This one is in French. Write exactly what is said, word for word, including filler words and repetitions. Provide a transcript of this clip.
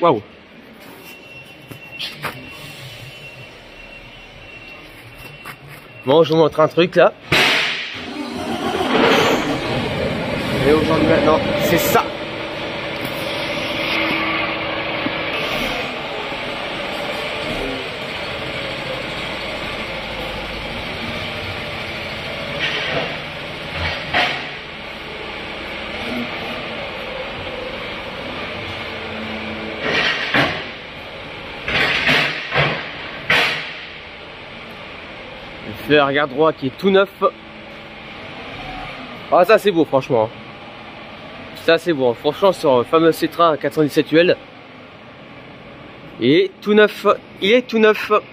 Waouh. Bon, je vous montre un truc là. Et aujourd'hui maintenant, c'est ça. Le fer arrière droit qui est tout neuf. Ah, ça c'est beau franchement. Ça c'est bon, franchement sur le fameux Cetra quatre cent dix-sept U L. Il est tout neuf, il est tout neuf.